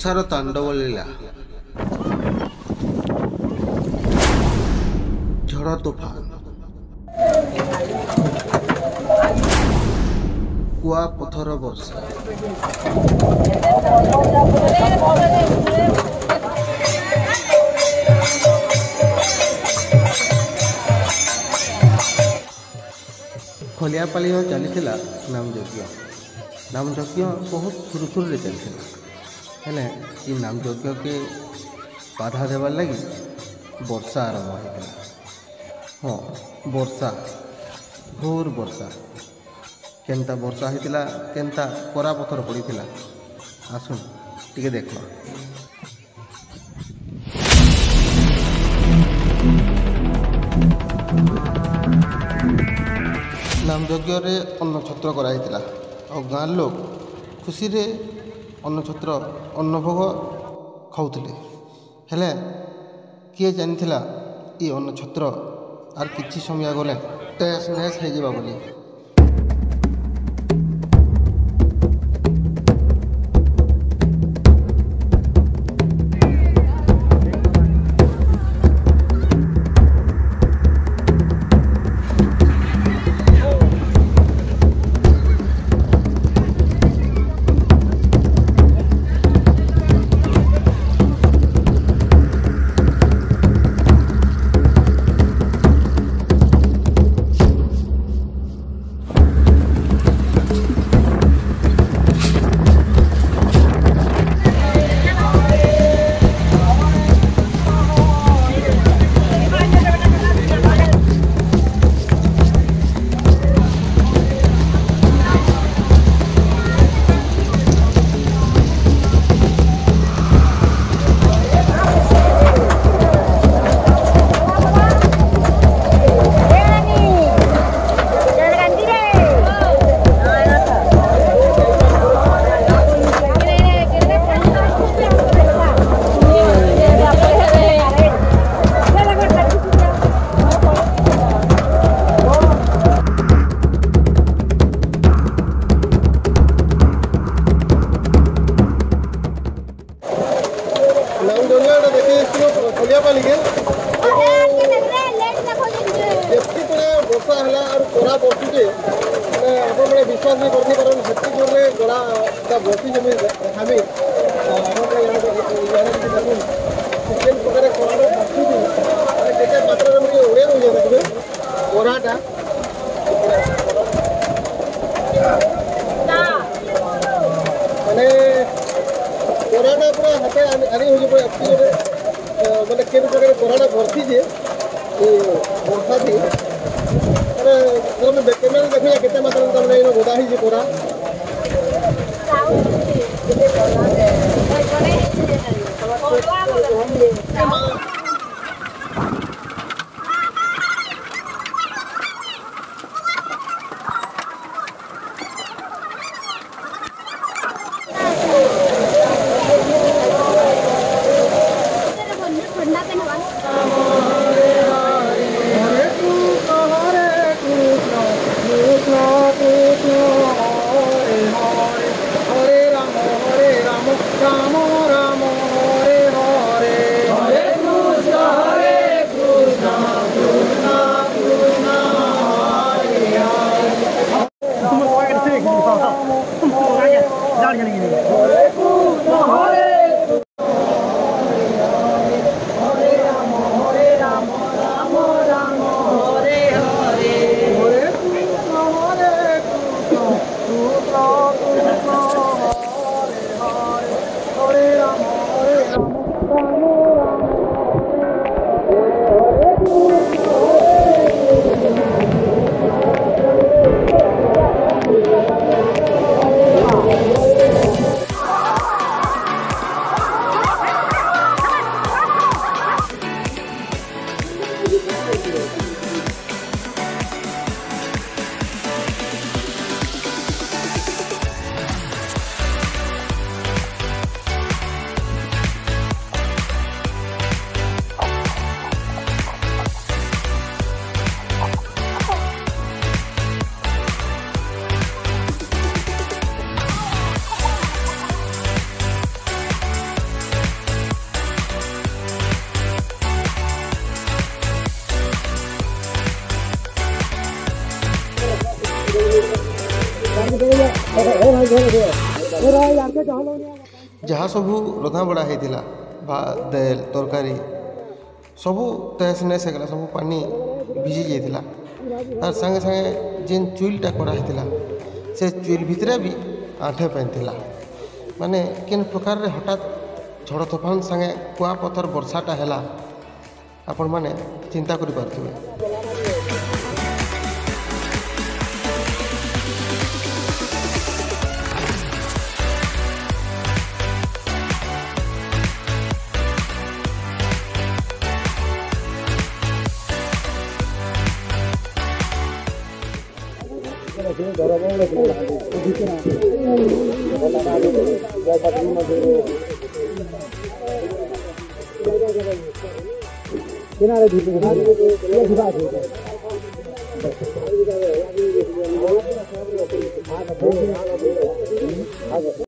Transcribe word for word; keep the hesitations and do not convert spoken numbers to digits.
ବର୍ଷାର ତାଣ୍ଡବ ଲୀଳା। ଝଡ଼ ତୋଫାନ, କୁଆ ପଥର ବର୍ଷା। ଖଲିଆପାଳିର ଚାଲିଥିଲା ନାମଯଜ୍ଞ। ନାମଯଜ୍ଞ ବହୁତ ସୁରୁଖୁରୁରେ ଚାଲିଥିଲା। ହେଲେ ଏ ନାମଯଜ୍ଞକେ ବାଧା ଦେବାର୍ ଲାଗି ବର୍ଷା ଆରମ୍ଭ ହେଇଥିଲା। ହଁ, ବର୍ଷା, ଘୋର ବର୍ଷା। କେନ୍ତା ବର୍ଷା ହେଇଥିଲା, କେନ୍ତା କରା ପଥର ପଡ଼ିଥିଲା, ଆସୁନ୍ ଟିକେ ଦେଖ। ନାମଯଜ୍ଞରେ ଅନ୍ନଛତ୍ର କରାଯାଇଥିଲା ଆଉ ଗାଁ ଲୋକ ଖୁସିରେ ଅନ୍ନଛତ୍ର ଅନ୍ନଭୋଗ ଖାଉଥିଲେ। ହେଲେ କିଏ ଜାଣିଥିଲା ଏ ଅନ୍ନଛତ୍ର ଆର୍ କିଛି ସମୟ ଗଲେ ଟେସ୍ ନେସ୍ ହେଇଯିବା ବୋଲି। ବର୍ଷା ହେଲା ଆଉ ଖରା ବର୍ଷୁଛେ ଆପଣମାନେ ବିଶ୍ୱାସ ବି କରିନି କାରଣ ସେତିକି ଜୋରରେ ଗଳାଟା ବର୍ଷି ଜମି ଆମେ ଦେଖୁନ୍ କେନ୍ ପ୍ରକାର ଖରାଟା ବର୍ଷୁଛି କେତେ ମାତ୍ରାରେ ମୁଁ ଉଡ଼େଇ ରହୁଛେ ଦେଖିବେ ଖରାଟା ମାନେ ଖରାଟା ପୁରା ହାତେ ଆଣି ହେଉଛି ପୁରା ଏତିକି ଜୋରେ ମାନେ କେନ୍ ପ୍ରକାର ଖରାଟା ବର୍ଷିଛେ ବର୍ଷା थी अरे जब मैं कैमरा देखिए कितने मात्रा में हमने इन्हें गोदा ही जी पूरा जहाँ सबू रधा बड़ा होता भात दाल तरकारी सबू तहस नहस होगा सब पानी भिजी जाता तार संगे संगे जेन चुईलटा कराई से चुईल भितरे भी आंठे पानी माने केन प्रकार रे हठात झड़ तोफान संगे कुआपथर वर्षाटा है आपण मैंने चिंता करि पारथिबे। किनारे